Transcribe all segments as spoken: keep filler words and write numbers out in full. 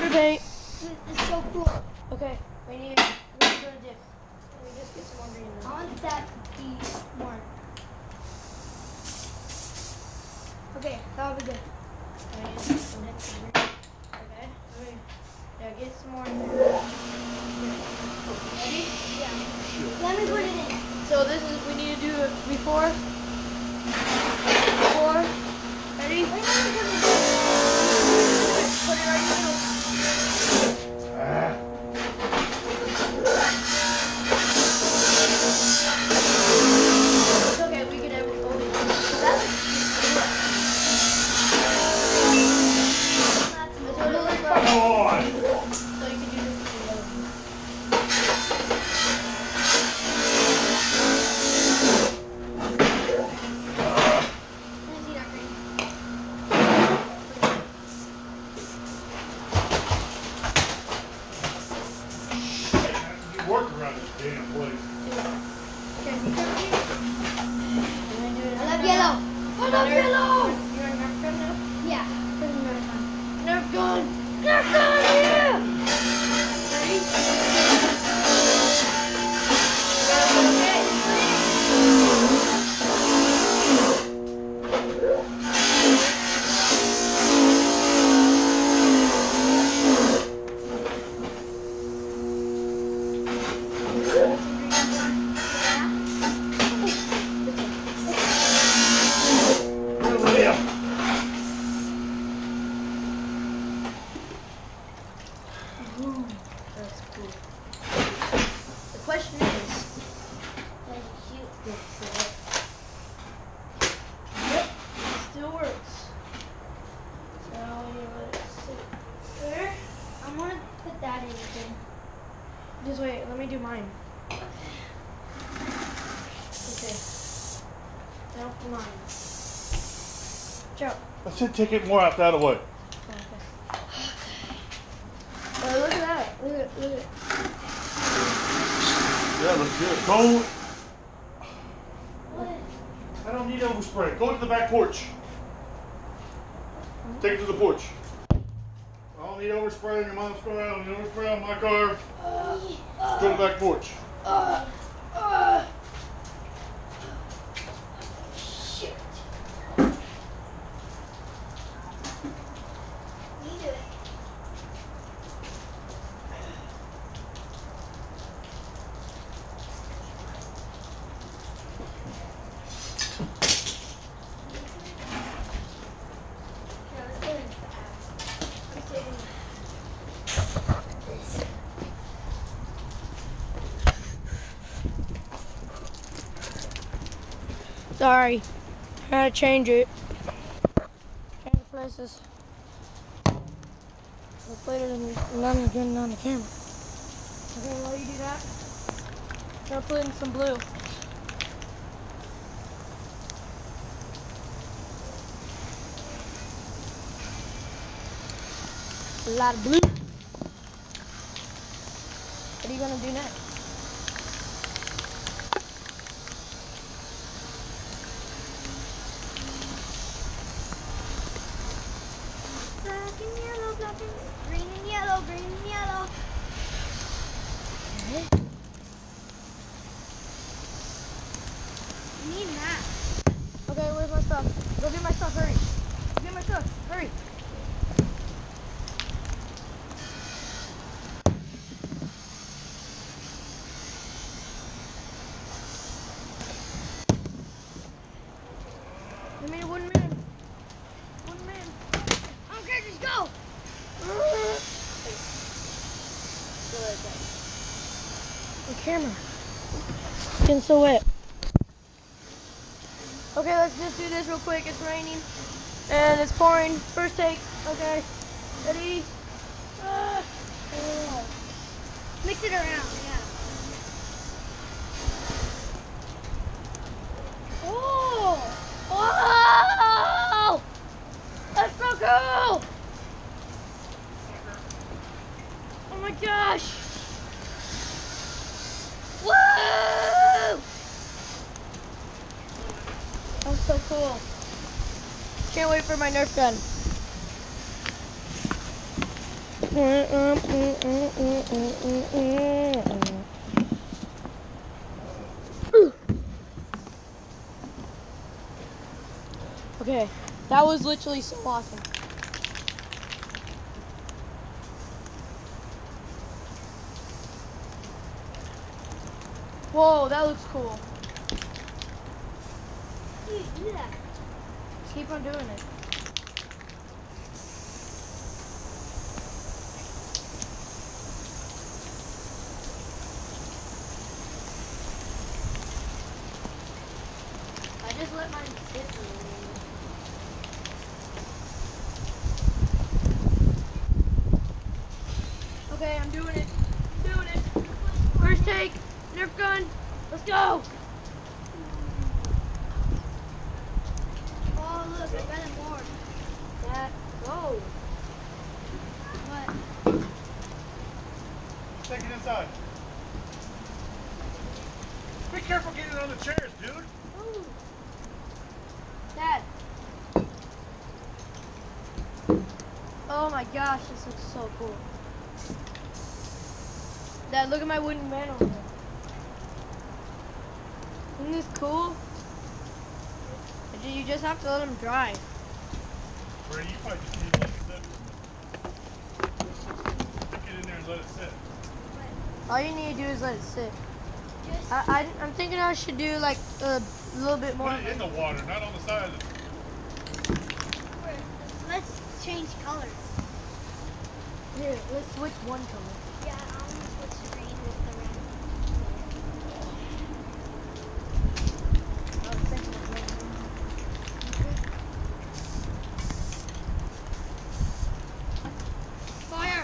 paint. It's so cool. Okay, we need, we need to do a dip. Let me just get some more green. I want that to be more. Okay, that'll be good. Okay, some dip some green. Okay, okay. Yeah, get some more. Ready? Yeah. Let me put it in. So this is, we need to do it before. Before. Ready? Wait, let me put it in. Put it right in the middle. It's okay, we can have it only. That's a little bit Come on! so you can do this together. Let me see that green. You work around this damn place. Okay, you can do it. You wanna do it I love now? yellow. I love yellow. You're a Nerf gun now? Yeah. Put it in the other one. Nerf gun! Nerf gun, yeah. Ready? Okay. Liam! Ooh, that's cool. The question is, Does it shoot? yep, it still works. So you let it sit there. I'm gonna put that in again. Just wait, let me do mine. Okay. Now for mine. Joe. I said take it more out that way. Okay. Oh, look at that. Look at look at Yeah, looks good. Go. What? I don't need overspray. Go to the back porch. Take it to the porch. I don't need overspray on your mom's car. I don't need overspray on my car. Let's go to the back porch. Uh, uh. Shit. You do it. Yeah, let's go in fast. Let's do it. Sorry. I had to change it. Change the places. It's later than none getting on the camera. Okay, while you do that, I'm gonna put in some blue. A lot of blue. What are you gonna do next? Black and yellow, black and green and yellow, green and yellow. Okay. You need that. Okay, where's my stuff? Go get my stuff, hurry. Go get my stuff, hurry. Give me one man. One man. Okay, just go. The camera. It's getting so wet. Okay, let's just do this real quick. It's raining and it's pouring. First take. Okay. Ready? Uh, Mix it around, yeah. oh! Oh! That's so cool! Oh my gosh! Woo! That's so cool. Can't wait for my Nerf gun. Okay, that was literally so awesome. Whoa, that looks cool. Dude, do that. Just keep on doing it. I just let mine sit for a minute. Okay, I'm doing it. I'm doing it. First take, Nerf gun. Let's go. Oh, look, I got it more. That. Whoa. What? Take it inside. Be careful getting on the chairs, dude. Ooh. Dad. Oh my gosh, this looks so cool. Dad, look at my wooden man over there. Isn't this cool? You just have to let him dry. Brady, you probably just need to let it sit. Stick it in there and let it sit. All you need to do is let it sit. Just I, I, I'm thinking I should do like a little bit more. Put it in the water, not on the side of it. let's change colors. Here, let's switch one color. Yeah, I want to switch green with the red. I was thinking of red. Fire!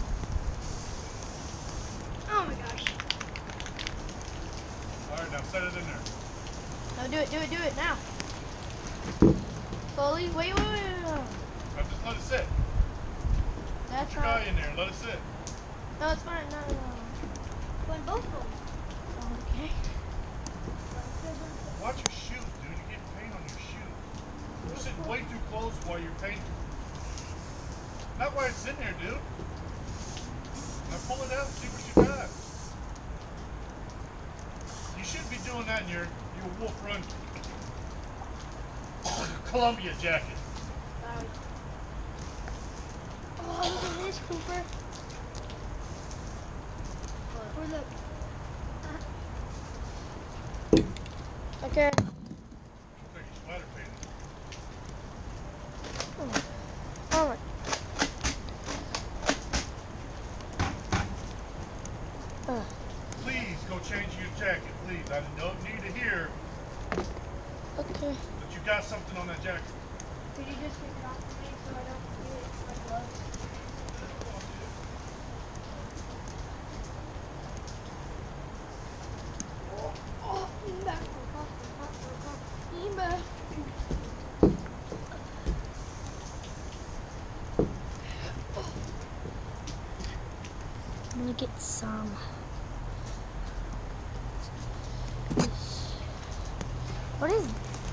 Oh my gosh. Alright, now set it in there. No, do it, do it, do it now. Slowly. Wait, wait, wait, wait. wait. Now just let it sit. That's Put your guy not. in there and let it sit. No, it's fine. No, no, no. When both of them. Okay. Watch your shoes, dude. You're getting paint on your shoes. You're sitting way too close while you're painting. Not while it's in there, dude. Now pull it out and see what you got. You should be doing that in your, your Wolf Run Columbia jacket. Sorry. Oh, look at this, Cooper. Or look. Okay. Looks like you splatter painted. Oh my. Uh, Please go change your jacket, please. I don't need to hear okay. that you got something on that jacket. Could you just take it off for me so I don't do it with my gloves? Oh, Imba. Imba. I'm gonna get some. What is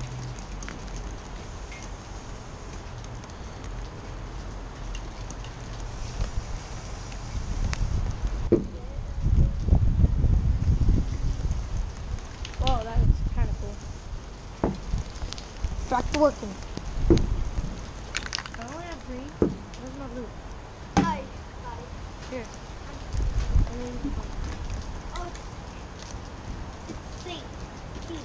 Whoa, that is kind of cool. Back to working. I only have green. Where's my blue? I got it. Here. I mean, Oh. Sing. Seats.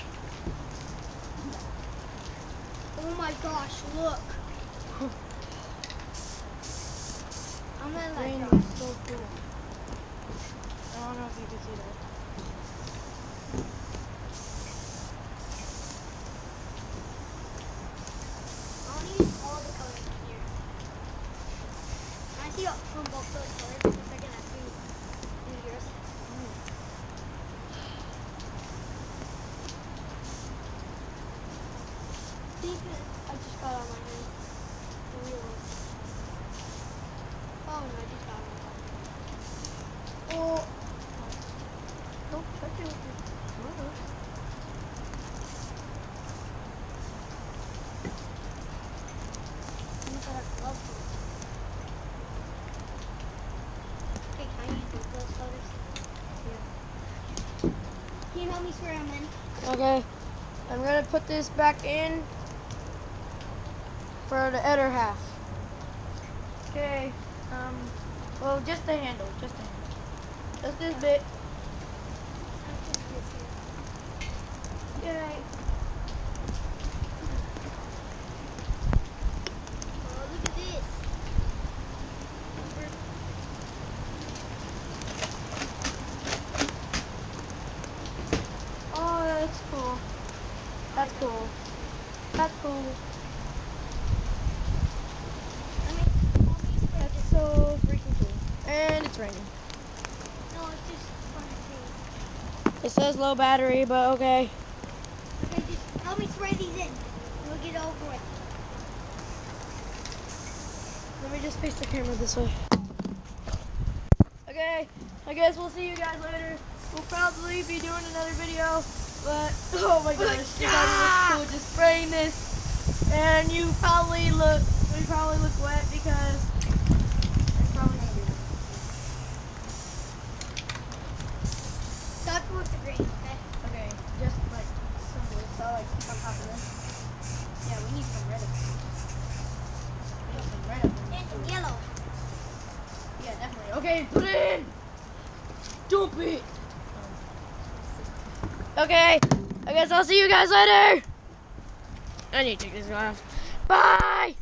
Oh my gosh, look. I'm gonna let green go. is so cool. I don't know if you can see that. I'll use all the colors here. I see from both those colors because they're gonna do, do yours. These I just got on my hand. The real one. Oh no, I just got on my hand. Oh. Don't touch it with your gloves. You got gloves on. me swear I'm in. Okay. I'm gonna put this back in for the other half. Okay. Um. Well, just the handle. Just the handle. Just this bit. Okay. Oh, look at this. Oh, that's cool. That's cool. That's cool. I mean, all these That's things. so freaking cool. And it's raining. No, it's just fun to see. It says low battery, but okay. Okay, just help me spray these in. We'll get over it. Let me just face the camera this way. Okay, I guess we'll see you guys later. We'll probably be doing another video, but oh my gosh, it already looks cool just spraying this. And you probably look, we probably look wet because it's probably gonna be wet. Start with the green, okay? Okay, just like some blue, so like keep on top of this. Yeah, we need some red up there. We need some red up there. And some yellow. Yeah, definitely. Okay, put it in! Dump it! Okay, I guess I'll see you guys later! I need to take this off. Bye!